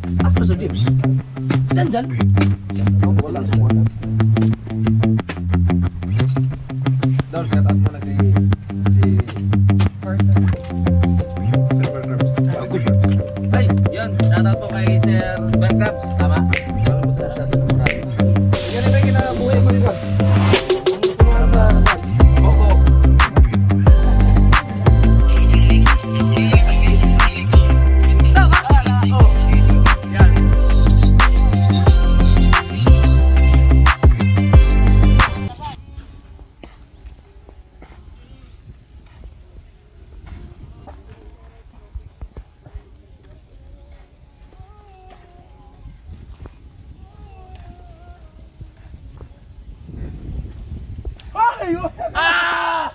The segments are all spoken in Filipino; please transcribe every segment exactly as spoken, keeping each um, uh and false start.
Asa ba Sir James? Stand dyan. Wala semua. Dol, shout out mo na si si person. Sir Berkrabs. Ay, yun. Shoutout po kay Sir Berkrabs. Tama? Alam mo Sir, shout out mo natin. Yan na ba yung kinabuhay mo dito? Ah!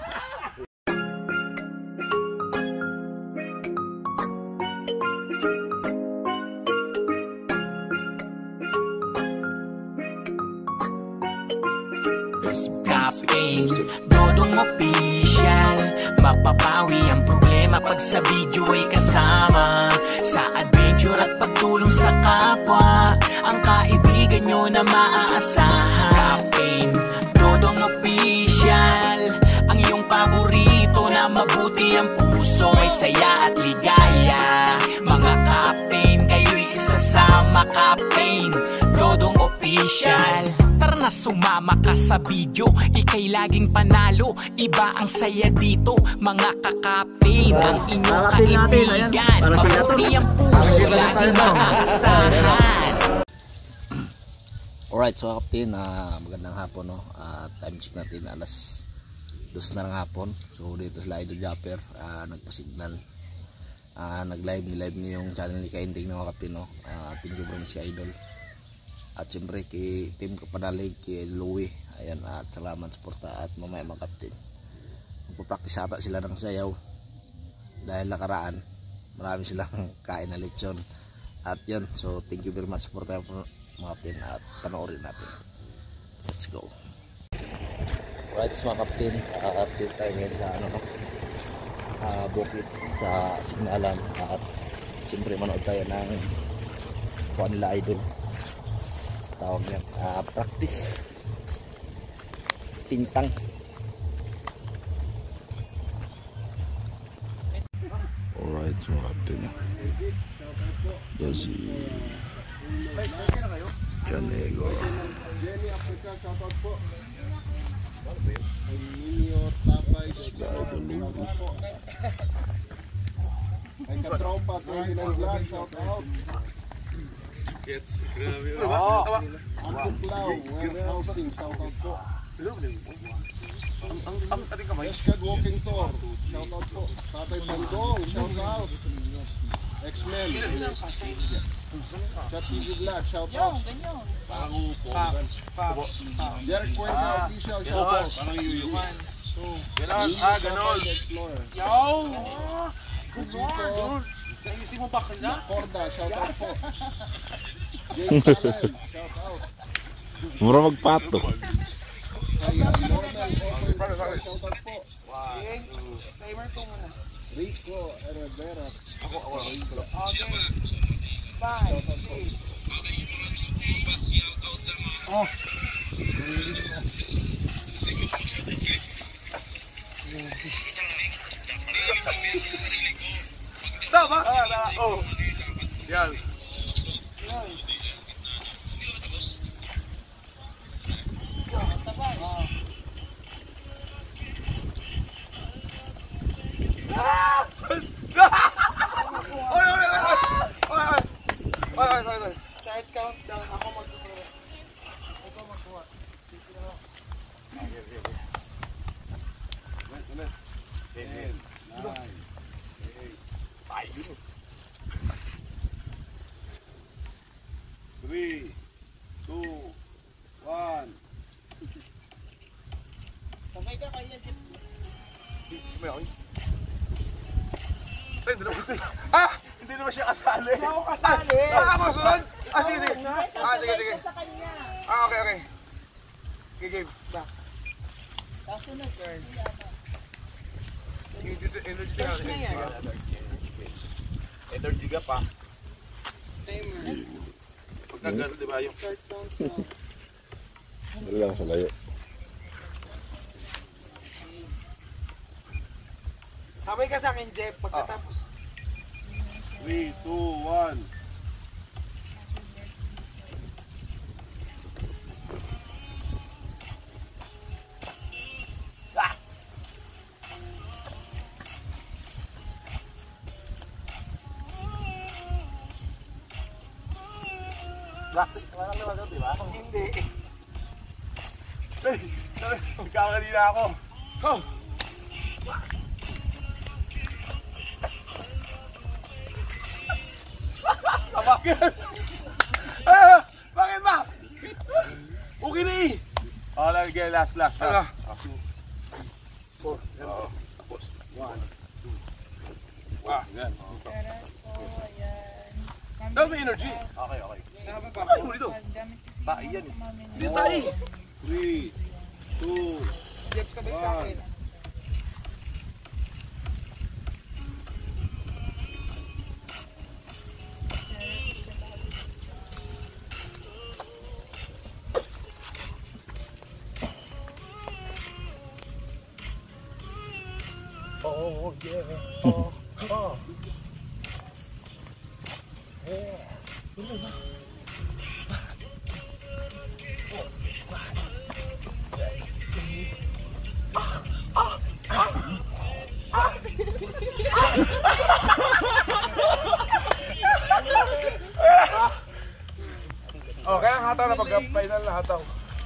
Captain Dodong Official. Mapapawi ang problema pag sa video ay kasama sa adventure at pagtulong sa kapwa. Ang kaibigan nyo na maaasahan. Captain Dodong Official, ang iyong paborito na mabuti ang puso, may saya at ligaya. Mga Captain, kayo'y isasama. Captain Dodong Official. Tara na sumama ka sa video, ikay laging panalo. Iba ang saya dito, mga ka-Captain. Ang inyong kaibigan, mabuti ang puso, laging maaasahan. Alright, so Captain, uh, magandang hapon, no? Uh, time check natin alas dos na ng hapon. So dito sa Idol Japper, uh, nagpa-signal, uh, nag-live ni live niyo yung channel ni Kainting ng mga Captain, no? Uh, thank you very much si Idol. At siyempre kay Team Kapanalig, kay Louie, ayan, at salamat suporta. At mamaya mga Captain, magpapractice ata sila ng sayaw dahil nakaraan marami silang kain na lechon. At yun, so thank you very much suporta mga Captain, at panoorin natin. Let's go. Alright mga Captain, uh, update tayo ngayon sa ano, uh, bukid sa signalan. At siyempre manood tayo ng kuha nila Idol, tawag niya, uh, practice tintang. Alright mga Captain, Dozy Canego, Jenny Africa, shout out po. Ay Ninyo Tapay, shout out po. Ay Katropa, twenty-nine Vlog, shout out. Gets, grabe. Ang Tuklaw, warehousing, shout out po. Ang ang ating kamay. Eskad Walking Tour, shout out po. Tatay Pandong, shout out. X-Men, Chat T V Vlog, shout out. Jerry Cuenca Official, shout out. Ganon, ah, ganon. Yo! Kuchito, Naisip mo ba kanina? Corda, shout out po. James Allen, shout out. mura magpato. Kay Normal, shout out po. Timer ko muna. Rico Rivera, Ako, ako. okay. Bye. Oh. Tama? Oh. Yan. Start countdown, ako magkukuha. Ako magkuha. ten, nine, eight, three, two, one. Sabay ka kaya, Jeff. May ako. Ay, hindi naman. Ah! Hindi naman siya kasali. Hindi ako kasali. Ah, ako sunod. Ah, sige, sige. Ah, sige, sige. Ah, okay, okay. Okay, game. Back. Kasunod, girl. Energy ka. Energy ka pa. Timer. Nagano, di ba yung... Wala lang sa layo. Sabay ka sa akin, Jeff, pagkatapos. three, two, one. Practice ka lang naman, di ba? Hindi. Ay, magkakalina ako. Oh! Bakit? Ah, bakit ba? Okay na eh. Oh, lagi last last. Ano? Four. Tapos. One. Two. Ah, yan. Dami energy. Okay, okay. Ay, mo dito. Ba, iyan eh. Hindi tayo. three, two, one. Oh, yeah. Oh, oh. Yeah. Oh, kaya ang hataw na pag-final na hataw.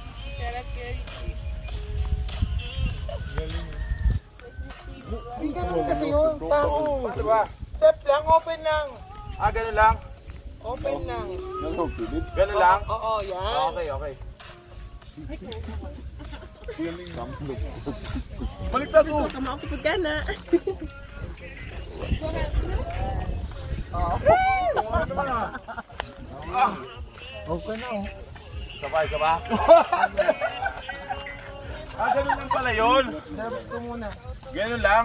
Hindi ganun kasi yung tao. Ano ba? Step lang, open lang. Ah, ganun lang? Open lang. Ganun lang? Oo, yan. Okay, okay. Baliktad mo. Kamakapag ka na. Ah, ano naman ah. Ah. Okay na oh. Sabay ka ba? Ah, ganun lang pala yun. Sarap ko muna. Ganun lang?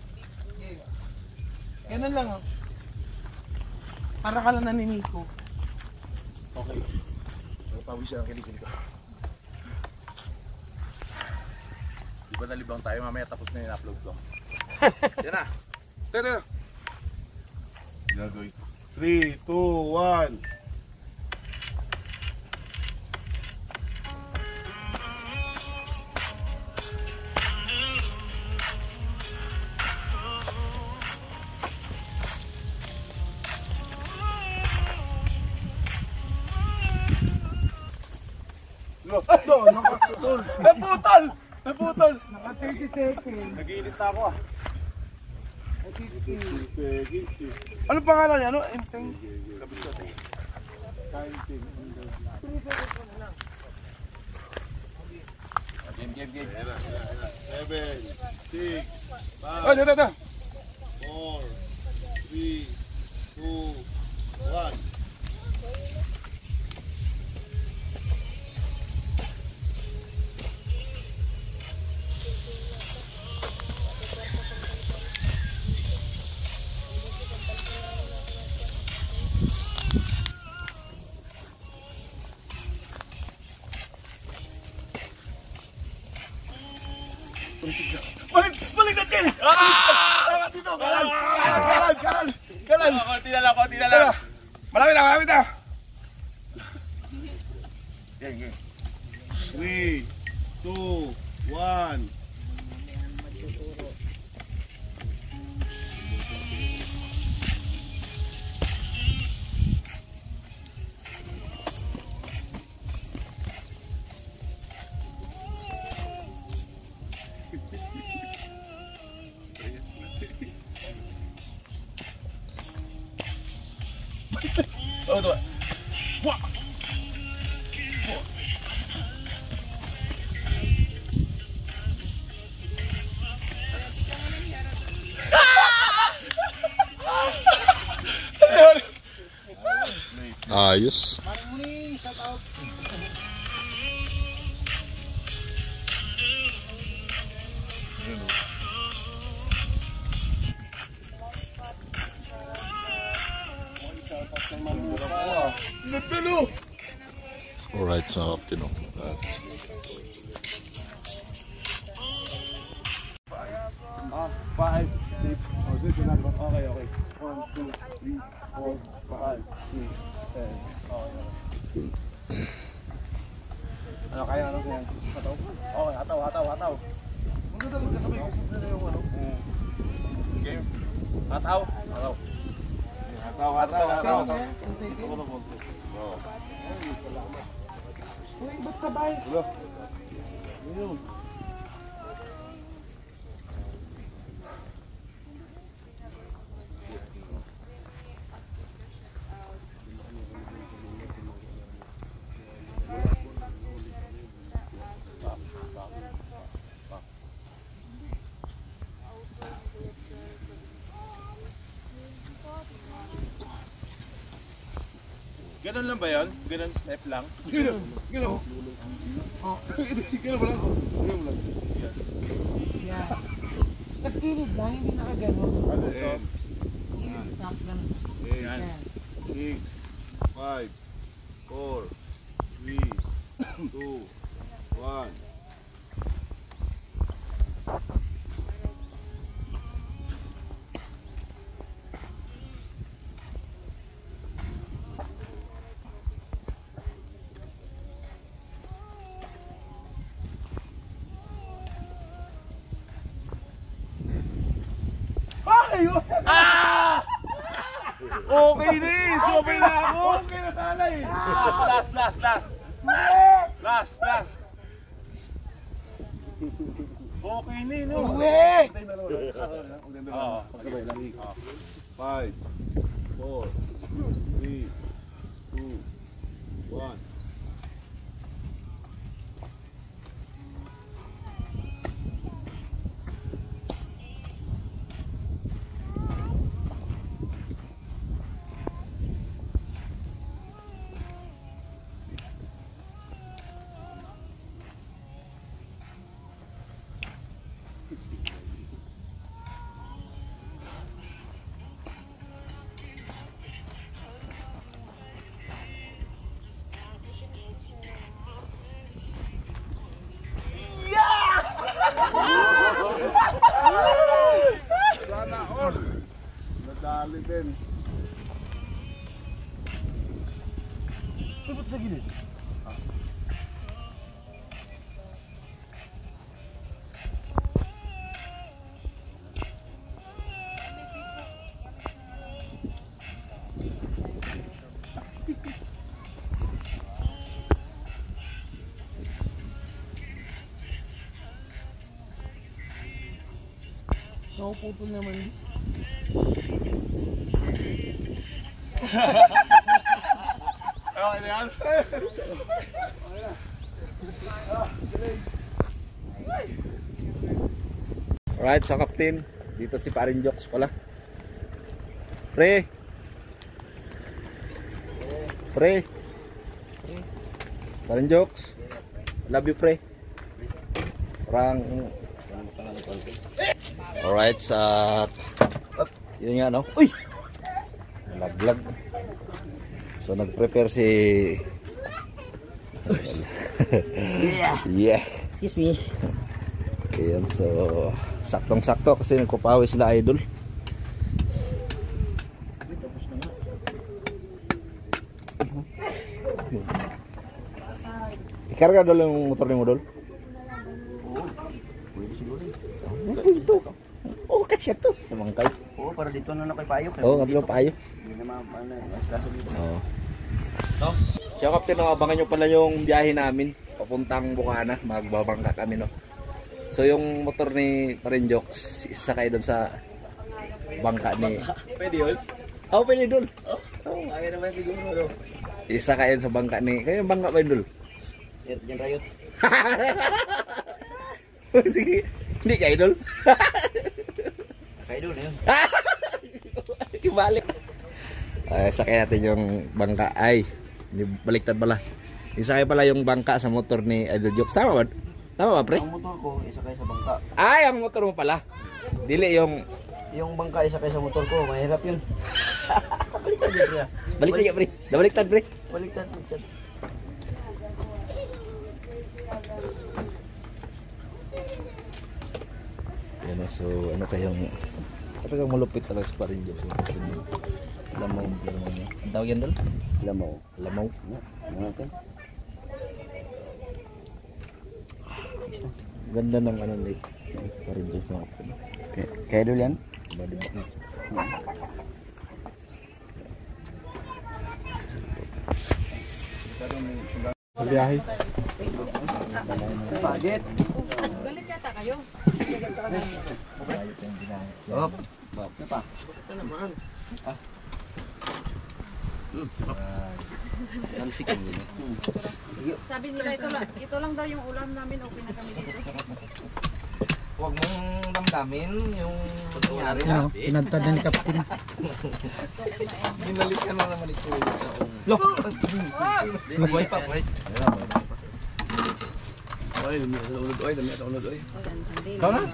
Ganun lang oh. Para ka lang naninig ko. Okay. Pawis siya ang kilikili ko. Di ba nalibang tayo? Mamaya tapos na yung upload ko. Yan na. Ito, ito. Gagawin. three, two, one. No, nakaputol. Naputol! Naputol! Naka thirty seconds. Nag-iilit na ako ah. Ano pangalan niya? Ano? Enteng? Game, game, game. seven, six, Oh, five, ito, ito. four, three, two, one. Balik! Balik na kayo! Ah! Dito! Kalan! Kalan! Kalan! Kalan! Konti na lang, konti na lang. Malapit na, malapit na! Yan, yan. three, two, one. Oh, ito. Wah! Ayos. Natulo! Alright, so kapten oh. Uh, Ah, five, six. Oh, dito na. Okay, okay. One, two, three, four, five, six, seven. Okay. Ano kaya ano kaya? Hataw? Okay, hataw, hataw, hataw. Maganda magkasabay kasi na yung ano. Okay. Hataw, hataw. Hataw, hataw, hataw. Uy, ba't sabay? Wala. Yun. Ganun lang ba yun? Ganun step lang? Ganun. Ganun. Oh. Ganun ba lang? Ganun lang. Yeah. Tapos gilid lang, hindi nakaganon. Ano ito? Stop lang. Yan. six, five, four, three, two, one. Okay na eh! Sumabay na ako! Okay na sana eh! Last, last, last, last! Last, last! Okay na eh, no? Uwi! Oo. Five, four, three, two, one. Sana all! Nadali din. Sabot sa gilid. Nakuputol naman. Okay na yan? Alright, so kapten, dito si Parin Jokes pala. Pre. Pre. Parin Jokes. Love you, pre. Parang alright, sa yun nga, no? Uy! Nalaglag. So nag-prepare si Yeah. Yeah. Excuse me. Ayan, so saktong-sakto kasi nagpapawi sila idol. Ikarga dol yung motor ni mo dol? Oo, pwede siguro. Ito. Oh, kasi to sa bangkay. Oo, para dito na na kay Payo. Oo, nga dito payo. Hindi naman, ano, mas kaso dito. Oo. No? So, kapten, no, abangan nyo pala yung biyahe namin papuntang Bukana, magbabangka kami, no. So, yung motor ni Parin Jokes, isa kayo doon sa bangka ni... Pwede yun? Oo, oh, pwede dul. Oo, ayaw naman siguro. Isa kayo sa bangka ni... Kayo yung bangka ba yun dul? Yan, yan rayot. Sige, hindi kayo dul. Kayo doon, yun. Ibalik. Ay, sakay natin yung bangka. Ay, baliktad pala. Isakay pala yung bangka sa motor ni Idol Jokes. Tama ba? Tama ba, pre? Ang motor ko, isa kayo sa bangka. Ay, ang motor mo pala. Dili yung... Yung bangka, isa kayo sa motor ko, mahirap yun. Baliktad yun, pre. Baliktad, pre. Nabaliktad, pre. Baliktad, baliktad. Yan o, so ano kayong talagang malupit talaga sa parin dyan. So, lamaw, lamaw niya. Ang tawag yan doon? Lamaw. Lamaw. Mga kan. Ganda ng ano lake. Parin dyan mga kapatid. Kaya, kaya dulu yan? Badi ba? Biyahe. Budget. Galit yata kayo. Oh. Ano pa? Nansik yun. Sabi nila ito lang, ito lang daw yung ulam namin, okay na kami dito. Huwag mong damdamin yung nangyari. Ano, pinantad na ni Captain. Binalikan mo naman ito. Look! Buhay pa, buhay. Oy, dami sa ulod, oy, dami sa ulod, oy. Ikaw na?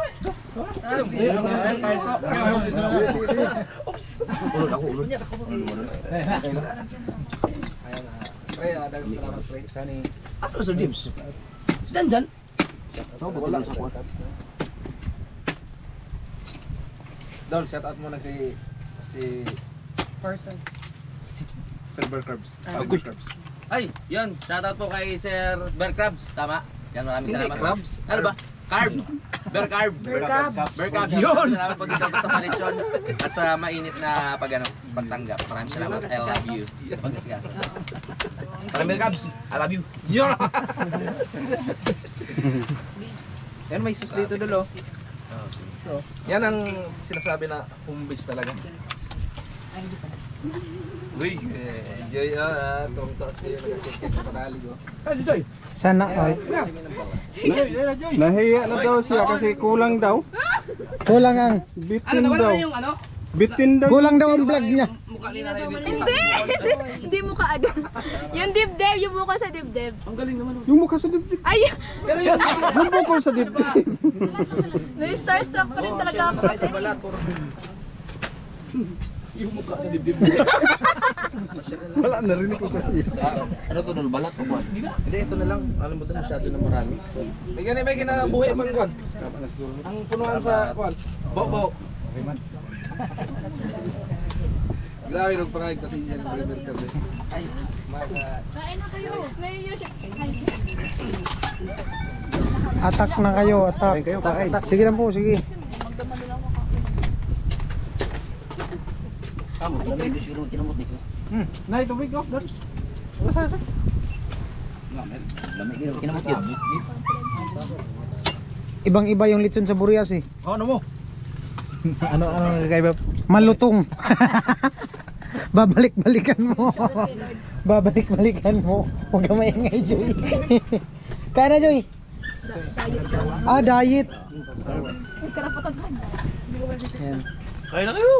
Ulod ako, ulod. Pre, dagang salamat pre. Sani. Asa sa James? Si Danjan? So, wala sa kwarta. Dol, shout out muna si si Person. Silver Curbs. Silver Curbs. Ay, yun. Shoutout po kay Sir Bear Crabs. Tama? Yan, maraming Hindi, salamat. crabs. Ano ba? Carb. Bear Carb. Bear Cubs. Bear Cubs. Yun! Salamat po dito sa panitsyon at sa mainit na pag, ano, pagtanggap. Maraming salamat. I love you. Pagkasigasan. Para Bear Cubs, I love you. Yun! Yan, may sus dito dulo. Yan ang sinasabi na home base talaga. Uy, eh, enjoy ah. Itong taas kayo nag-check sa panali ko. Sana all. Nahiya na daw siya kasi kulang daw. Kulang ang Bitin daw. Bitin daw. kulang daw ang vlog niya. Hindi! Hindi mukha agad. Yung dibdib, yung mukha sa dibdib. Yung mukha sa dibdib. Ay! Yung mukha sa dibdib. Na-starstruck pa rin talaga ako kasi. Wala, narinig ko kasi. Ano to dul balat ko? Hindi, ito na lang. Alam mo doon, masyado na marami. May ganyan, may kinabuhay pang kwan. Ang punuan sa kwan. Bo-bo. Grabe, nagpangayag kasi siya ng River Cabe. Ay, mga... Kain na kayo. Naiiyo siya. Attack na kayo, attack. attack. Sige lang po, sige. Kamu, lamig ko siguro kinamot nito. Hmm, na tubig ko. Doon. Basta ka. Lamig ko kinamot yun. Ibang-iba yung litson sa Burias eh. Ano mo? ano ano kakaiba? Malutong. Babalik-balikan mo. Babalik-balikan mo. Huwag ka maingay, Joy. Kaya na, Joy. Ah, diet. Karapatan ka. Yan. Kaya na kayo.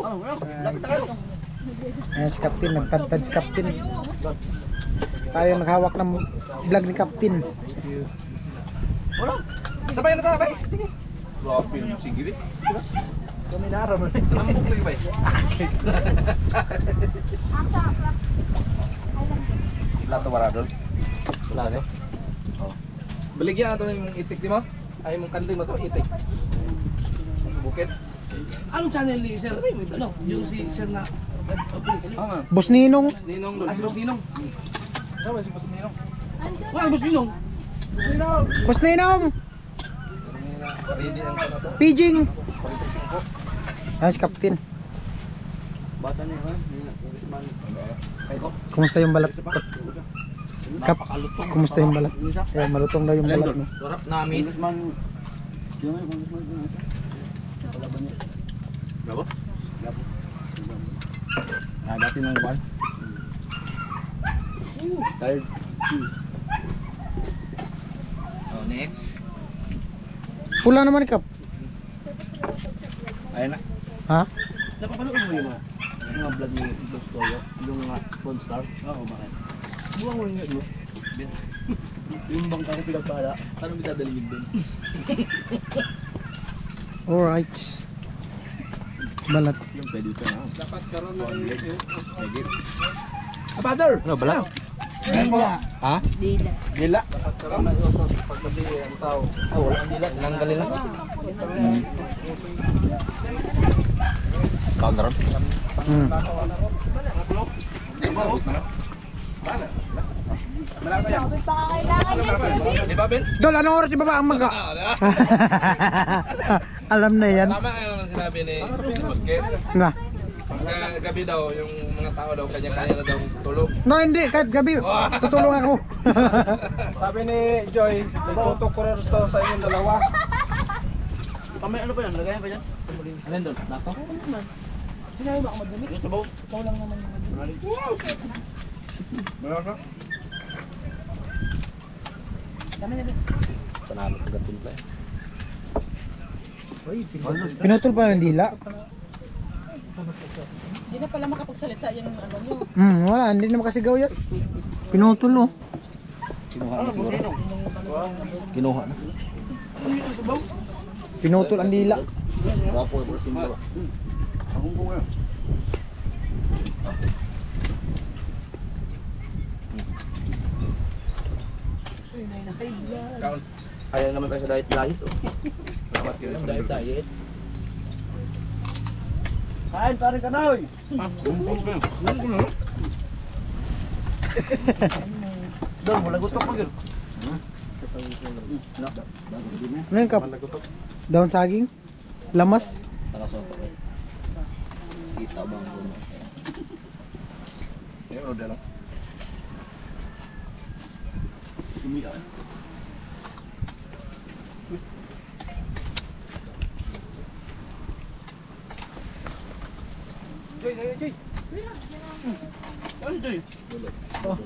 Ayan si Captain, nagtantad si Captain. Tayo naghawak ng vlog ni Captain. Wala. Sabay na tayo, bay. Sige. Grabe yung sigiri. Kami naram. Lambok lagi, bay. Plato waradol. Wala na. Baligyan natin yung itik, di mo? Ay, mong kanding mo to, itik. Bukit. Anong channel ni Sir? Ano? Yung si Sir na Ah, Boss Ninong. Ninong doon. Ah, si Boss Ninong. Tama si Boss Ninong. Wala, Boss Ninong. Boss Ninong. Ready ang ano to? Pijing. Ayan si Captain. Bata niya ha. Kumusta yung balat? Kap, kumusta yung balat? Eh, malutong daw yung balat mo. Sarap namin. Congressman. Sino nga yung congressman? Bravo. Ah, dati nang bal. Tired. Oh, next. Pula naman, Kap. Ayun na. Ha? Napapanood mo yung mga Yung mga vlog ni Los Toyo. Yung mga Phone Star. Oo, bakit? Buwang mo rin nga doon. Yung bang kaya pinagpala. Paano mo dadalhin doon? Alright. Balat. Yung pwede ka na. Dapat karoon na yung Father! Ano, balat? Dila. Ha? Dila. Dila. Paggabi ang tao. Oh, wala ang dila. Nanggalin lang. Counter. Hmm. Di ba, Vince? Dol, anong oras yung baba ang maga? Alam na yan. Tama nga naman sinabi ni Busquet. Na. Pagka gabi daw, yung mga tao daw, kanya-kanya na daw tulog. No, hindi. Kahit gabi. Tutulong ako. Sabi ni Joy, itutok ko rin ito sa inyong dalawa. Kamay ano ba yan? Lagayan pa dyan? Alin doon? Nato? Sinabi ba ako madumi? Yung sabaw? Ikaw lang naman yung madumi. Meron ka? Dami na. Panalo ko gatimpla. Pinutol pa ng dila. Hindi na pala makapagsalita yung ano nyo. Hmm, wala. Hindi na makasigaw yan. Pinutol, oh. Kinuha na siguro. Kinuha na. Pinutol ang dila. Wapo yung simba. Ang bunga. Ayaw naman tayo sa diet diet. Oh. Salamat kayo sa diet diet. Kain, pare ka na, oy. Doon, wala gutok mo yun. Ano yung kap? Daon saging? Lamas? Nakasoto ko. Kita bang ko. Yung order lang. Sumiyan. Joy, Joy, Joy. Ano Joy? Oh.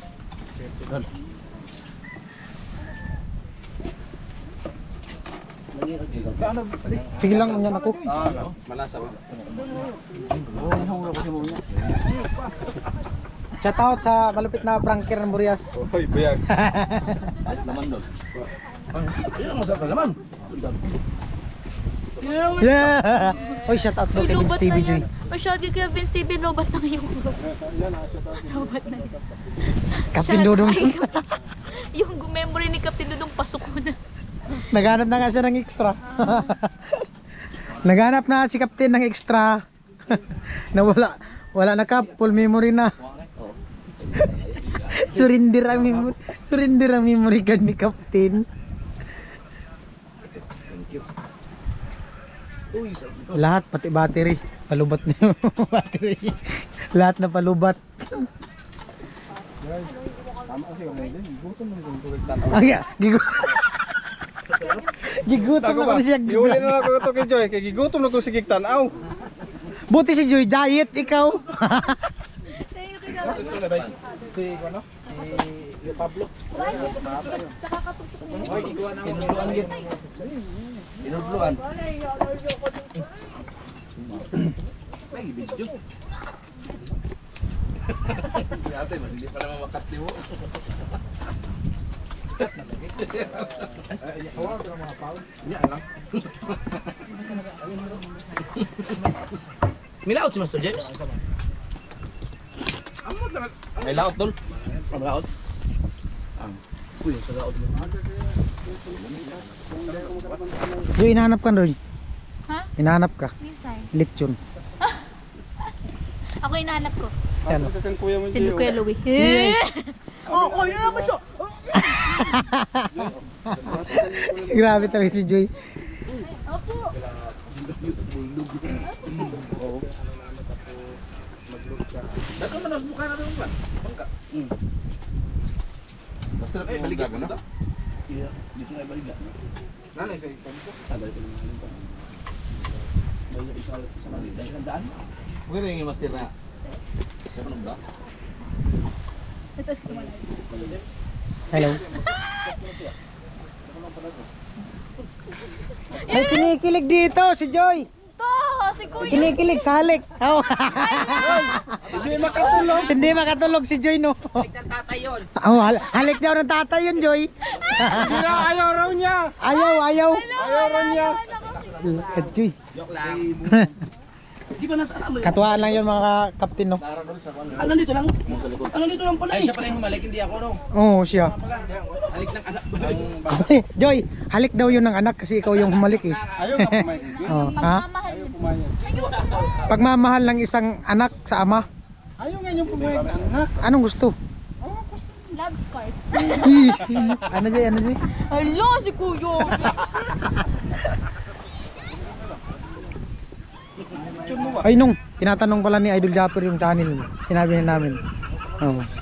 Sige lang, ganyan ako. Ah, malasa ba? Shout out sa malupit na pranker ng Burias. Hoy, bayag. Laman doon. Ano masarap na laman? Yeah! Oy, shout out daw kay Vince T V, Joy. O shout out kay Vince T V, lobat na yung lobat na yun. Captain Dudong. Yung memory ni Captain Dudong pasok ko na. Naghanap na nga siya ng extra. Naghanap na si Captain ng extra. Na wala, wala na kap, full memory na. Surrender ang memory, surrender ang memory card ni Captain. Lahat pati battery, palubat niya yung battery. Lahat na palubat. Tama kasi kami din. Gutom na yung tubig tanaw. Ay, gigu. Gigutom na ko siya. Iuli na lang ko ito kay Joy. Kaya gigutom na ko si Tanaw. Buti si Joy diet, ikaw. Si ano? Si Pablo. Oy, ikaw na ako. Inudluan. May video. Ate, mas hindi pa naman makatli mo. Nya lang. Milaot si Master James. May laot dol. Ang laot. Uy, sa laot mo. Joy, hinahanap ka Roy. Ha? Hinahanap ka. Nisay. Lechon. Ako hinahanap ko. Yan. Kang kuya mo Si Kuya Louie. Oh, oh, yun naman siya. Grabe talaga si Joy. Opo. Dato man ang mukha na doon ba? Bangka. Basta na balikan mo na. Iya, dito na balikan. Nanay kay Pamko. Sabay ko naman. May isa sa balikan ng daan. Huwag na yung master na. Siya pa ba? Hello. Ay, kinikilig dito si Joy. To, si Kuya. Kinikilig sa halik. Oh. Hindi makatulog. Hindi makatulog si Joy, no? Tatay yun. Oh, hal- halik daw ng tatay yun, Joy. Hindi na, ayaw raw niya. Ayaw, ayaw. Ayaw raw niya. At Joy. Joke lang. Di ba nasa alam mo? Katuwaan lang yun mga kaptin, no? Ah, nandito lang. Ah, nandito lang pala Ay, eh. siya pala yung humalik, hindi ako, no? Oo, siya. Halik ng anak ba? Joy, halik daw yun ng anak kasi ikaw yung humalik eh. Ayaw na pumayag. Oh, ha? Mamahal Ayaw yun. pumayag. Pagmamahal ng isang anak sa ama, Ayaw nga yung pumayag ng anak. anong gusto? Love scars. Ano Joy, ano Joy? Hello, si Kuyo. Ay nung, tinatanong pala ni Idol Japper yung channel mo. Sinabi na namin. Oo.